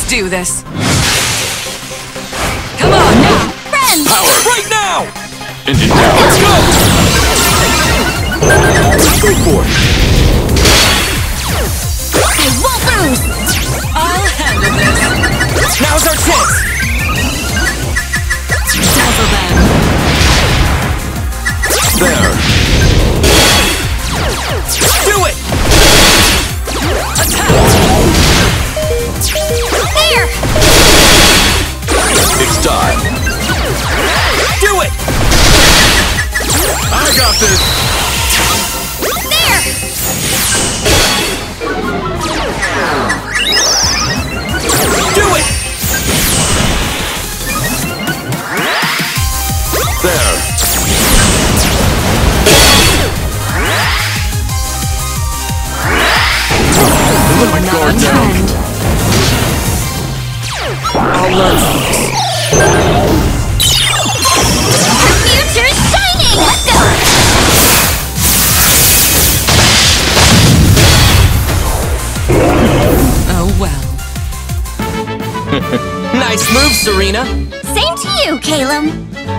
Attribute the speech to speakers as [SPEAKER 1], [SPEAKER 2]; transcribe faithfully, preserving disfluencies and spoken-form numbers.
[SPEAKER 1] do this. Come on now, friends!
[SPEAKER 2] Power!
[SPEAKER 1] Right now!
[SPEAKER 2] And it down.
[SPEAKER 1] Let's go!
[SPEAKER 2] Go for it.
[SPEAKER 1] I won't lose! I'll handle this. Now's our chance! Dazzle them.
[SPEAKER 2] There.
[SPEAKER 1] Do it! Attack! There!
[SPEAKER 2] It's time.
[SPEAKER 1] Do it!
[SPEAKER 2] I got this.
[SPEAKER 1] There! Do it!
[SPEAKER 2] There. Let my guard down.
[SPEAKER 1] I'll learn from this.
[SPEAKER 3] Our future's shining! Let's go!
[SPEAKER 1] Oh well. Nice move, Serena.
[SPEAKER 3] Same to you, Caleb.